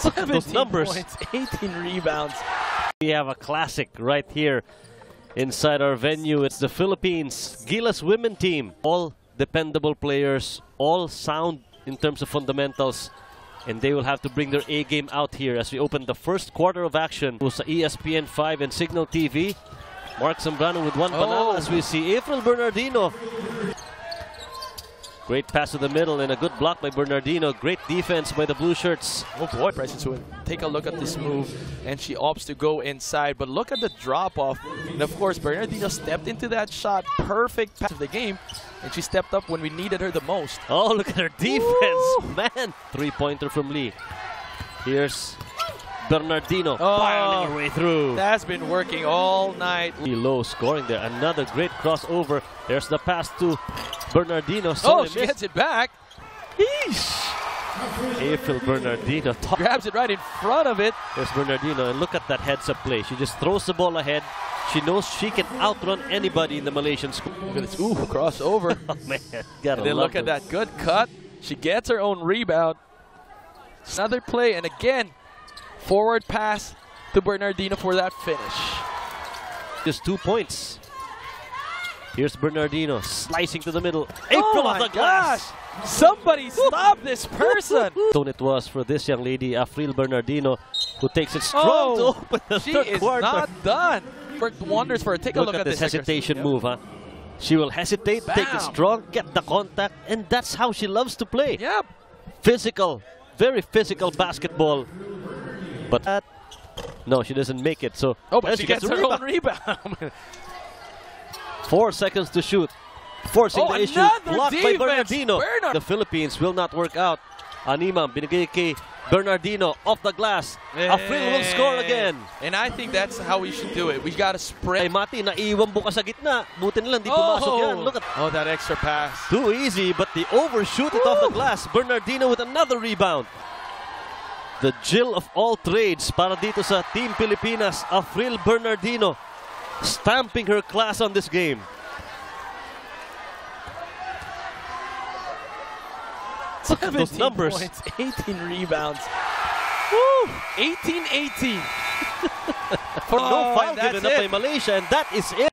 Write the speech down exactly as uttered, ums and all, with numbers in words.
Those numbers. Points, eighteen rebounds. We have a classic right here inside our venue. It's the Philippines Gilas women team. All dependable players, all sound in terms of fundamentals. And they will have to bring their A game out here as we open the first quarter of action. Sa E S P N five and Signal T V. Mark Zambrano with one oh. banana as we see Afril Bernardino. Great pass to the middle and a good block by Bernardino. Great defense by the blue shirts. Oh boy, Bryson Swin. Take a look at this move, and she opts to go inside. But look at the drop-off. And of course, Bernardino stepped into that shot. Perfect pass of the game. And she stepped up when we needed her the most. Oh, look at her defense. Woo! Man. Three-pointer from Lee. Here's Bernardino. Oh, barreling her way through. That's been working all night. Low scoring there. Another great crossover. There's the pass to Bernardino. Oh, she gets it back. Yeesh. Afril Bernardino. Grabs it right in front of it. There's Bernardino, and look at that heads-up play. She just throws the ball ahead. She knows she can outrun anybody in the Malaysian school. Look at this. Ooh, crossover. Oh, man. Gotta And then look at that good cut. She gets her own rebound. Another play, and again, forward pass to Bernardino for that finish. Just two points. Here's Bernardino slicing to the middle. Oh April my of the glass. gosh! Somebody stop this person! So it was for this young lady, Afril Bernardino, who takes it strong Oh, to open the she third is quarter. not done. Worked wonders for her. Take Look a look at, at, this this hesitation yeah. move, huh? She will hesitate, Bam. take it strong, get the contact, and that's how she loves to play. Yep. Physical, very physical basketball. But uh, no, she doesn't make it. So Oh, but there she, she gets, gets her a own rebound. Four seconds to shoot. Forcing Oh, the issue. another Blocked defense. by Bernardino. Bernard. The Philippines will not work out. Animam, binigay kay Bernardino off the glass. Afril will score again. And I think that's how we should do it. We got to Ay, spread. Mati, naiiwan buka sa gitna. Buti na lang, di Oh. pumasok yan. Look at Oh, that extra pass. too easy, but they overshoot it off the glass. Bernardino with another rebound. The Jill of all trades para dito sa Team Pilipinas, Afril Bernardino, stamping her class on this game. Look at those numbers. Points, eighteen rebounds. Woo! eighteen eighteen. For no Oh, foul that's given up it. by Malaysia, and that is it.